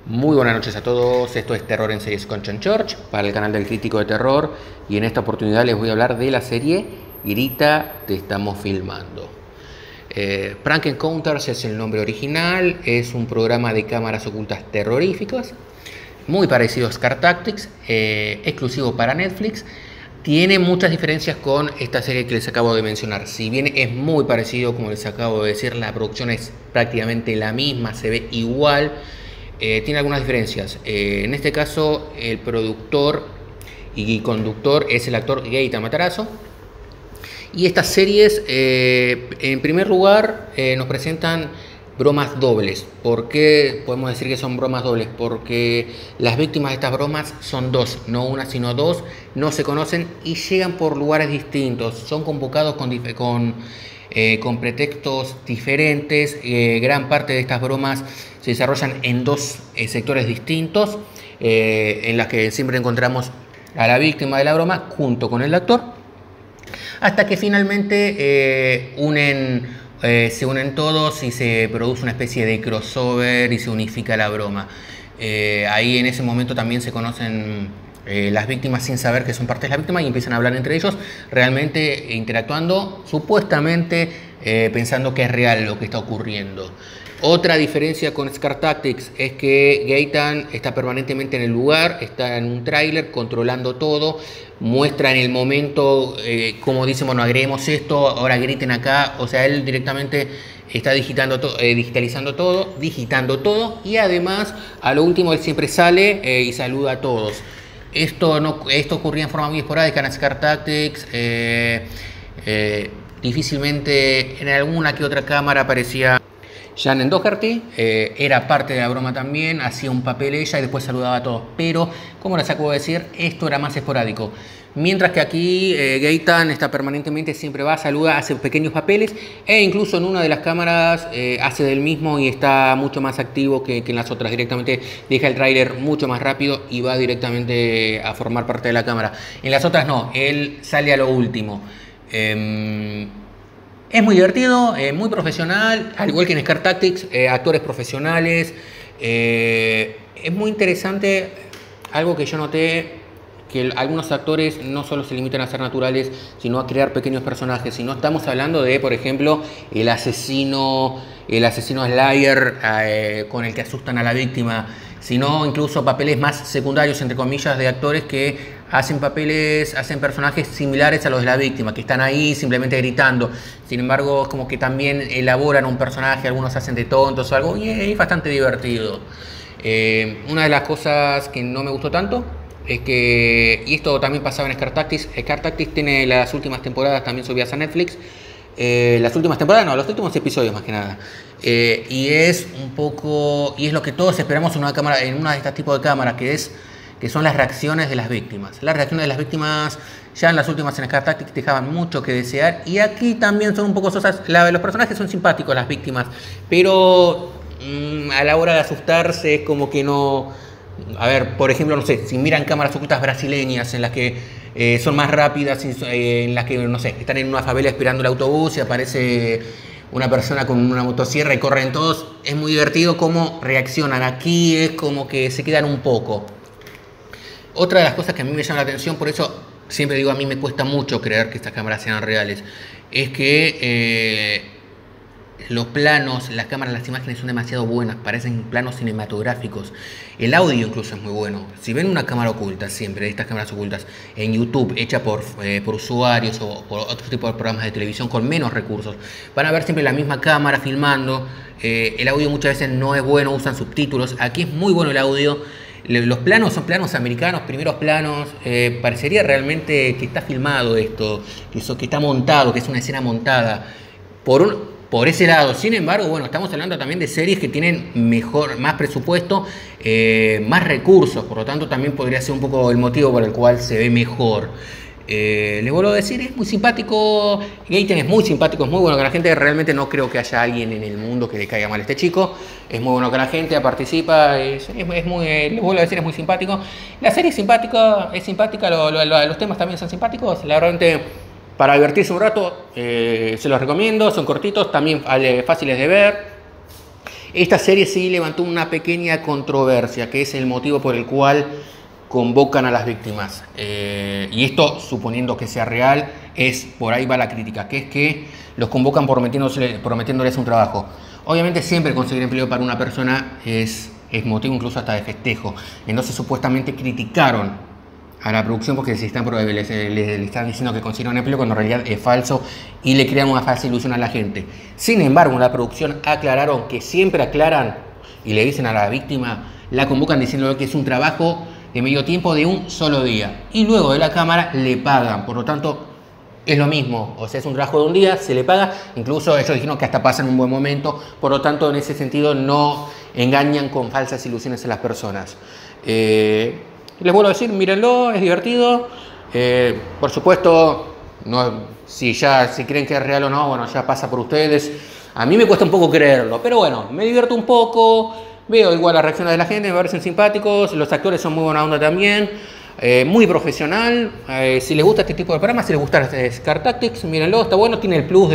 Muy buenas noches a todos, esto es Terror en Series con John George para el canal del Crítico de Terror y en esta oportunidad les voy a hablar de la serie Grita, te estamos filmando. Prank Encounters es el nombre original, es un programa de cámaras ocultas terroríficas, muy parecido a Scare Tactics, exclusivo para Netflix. Tiene muchas diferencias con esta serie que les acabo de mencionar. Si bien es muy parecido, como les acabo de decir, la producción es prácticamente la misma, se ve igual. Tiene algunas diferencias. En este caso, el productor y conductor es el actor Gaëtan Matarazzo. Y estas series, en primer lugar, nos presentan bromas dobles. ¿Por qué podemos decir que son bromas dobles? Porque las víctimas de estas bromas son dos, no una sino dos, no se conocen y llegan por lugares distintos. Son convocados con pretextos diferentes. Gran parte de estas bromas se desarrollan en dos sectores distintos, en las que siempre encontramos a la víctima de la broma junto con el actor, hasta que finalmente se unen todos y se produce una especie de crossover y se unifica la broma. Ahí en ese momento también se conocen las víctimas sin saber que son parte de la víctima y empiezan a hablar entre ellos, realmente interactuando, supuestamente pensando que es real lo que está ocurriendo. Otra diferencia con Scare Tactics es que Gaëtan está permanentemente en el lugar, está en un tráiler controlando todo, muestra en el momento, como dice, bueno, agreguemos esto, ahora griten acá, o sea, él directamente está digitando digitalizando todo, digitando todo, y además a lo último él siempre sale y saluda a todos. Esto ocurría en forma muy esporádica en Scare Tactics, difícilmente en alguna que otra cámara aparecía Shannen Doherty, era parte de la broma también, hacía un papel ella y después saludaba a todos, pero como les acabo de decir, esto era más esporádico. Mientras que aquí Gaëtan está permanentemente, siempre va, saluda, hace pequeños papeles e incluso en una de las cámaras hace del mismo y está mucho más activo que en las otras. Directamente deja el tráiler mucho más rápido y va directamente a formar parte de la cámara. En las otras no, él sale a lo último. Es muy divertido, muy profesional, al igual que en Scare Tactics, actores profesionales. Es muy interesante, algo que yo noté, que algunos actores no solo se limitan a ser naturales, sino a crear pequeños personajes. Si no estamos hablando de, por ejemplo, el asesino Slayer con el que asustan a la víctima, sino incluso papeles más secundarios, entre comillas, de actores que hacen personajes similares a los de la víctima, que están ahí simplemente gritando. Sin embargo, es como que también elaboran un personaje, algunos hacen de tontos o algo, y es bastante divertido. Una de las cosas que no me gustó tanto es que, y esto también pasaba en Scare Tactics, Scare Tactics tiene las últimas temporadas también subidas a Netflix, las últimas temporadas, no, los últimos episodios más que nada. Y es lo que todos esperamos en una de estos tipos de cámaras, que son las reacciones de las víctimas. Las reacciones de las víctimas ya en las últimas en Scare Tactics dejaban mucho que desear, y aquí también son un poco sosas. Los personajes son simpáticos, las víctimas, pero a la hora de asustarse es como que no. A ver, por ejemplo, no sé, si miran cámaras ocultas brasileñas en las que son más rápidas, en las que, no sé, están en una favela esperando el autobús y aparece una persona con una motosierra y corren todos, es muy divertido cómo reaccionan. Aquí es como que se quedan un poco. Otra de las cosas que a mí me llama la atención, por eso siempre digo, a mí me cuesta mucho creer que estas cámaras sean reales, es que los planos, las cámaras, las imágenes son demasiado buenas, parecen planos cinematográficos. El audio incluso es muy bueno. Si ven una cámara oculta, siempre de estas cámaras ocultas, en YouTube, hecha por usuarios o por otro tipo de programas de televisión con menos recursos, van a ver siempre la misma cámara filmando. El audio muchas veces no es bueno, usan subtítulos. Aquí es muy bueno el audio. Los planos son planos americanos, primeros planos. Parecería realmente que está filmado esto, que está montado, que es una escena montada. Por ese lado. Sin embargo, bueno, estamos hablando también de series que tienen más presupuesto, más recursos, por lo tanto también podría ser un poco el motivo por el cual se ve mejor. Les vuelvo a decir, es muy simpático, Gaëtan es muy simpático, es muy bueno con la gente. Realmente no creo que haya alguien en el mundo que le caiga mal a este chico. Es muy bueno con la gente, participa, les vuelvo a decir, es muy simpático. La serie es simpática, los temas también son simpáticos. La verdad, para divertirse un rato, se los recomiendo, son cortitos, también fáciles de ver. Esta serie sí levantó una pequeña controversia, que es el motivo por el cual convocan a las víctimas. Y esto, suponiendo que sea real, por ahí va la crítica, que es que los convocan prometiéndoles un trabajo. Obviamente siempre conseguir empleo para una persona es motivo incluso hasta de festejo. Entonces supuestamente criticaron a la producción porque le están diciendo que consiguen un empleo cuando en realidad es falso y le crean una falsa ilusión a la gente. Sin embargo, en la producción aclararon que siempre aclaran y le dicen a la víctima, la convocan diciéndole que es un trabajo de medio tiempo de un solo día y luego de la cámara le pagan. Por lo tanto, es lo mismo, o sea, es un trabajo de un día, se le paga, incluso ellos dijeron que hasta pasan un buen momento, por lo tanto, en ese sentido no engañan con falsas ilusiones a las personas. Les vuelvo a decir, mírenlo, es divertido. Por supuesto, si creen que es real o no, bueno, ya pasa por ustedes. A mí me cuesta un poco creerlo, pero bueno, me divierto un poco. Veo igual las reacciones de la gente, me parecen simpáticos. Los actores son muy buena onda también. Muy profesional. Si les gusta este tipo de programas, si les gusta Scar Tactics, mírenlo, está bueno. Tiene el plus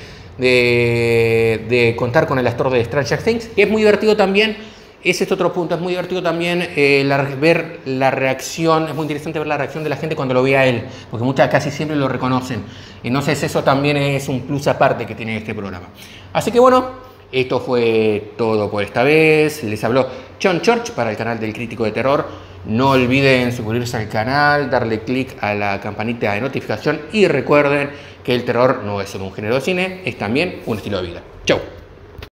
de contar con el actor de Stranger Things, que es muy divertido también. Ese es otro punto, es muy divertido también ver la reacción, es muy interesante ver la reacción de la gente cuando lo ve a él, porque casi siempre lo reconocen. Entonces eso también es un plus aparte que tiene este programa. Así que bueno, esto fue todo por esta vez. Les habló John Church para el canal del Crítico de Terror. No olviden suscribirse al canal, darle clic a la campanita de notificación y recuerden que el terror no es solo un género de cine, es también un estilo de vida. Chau.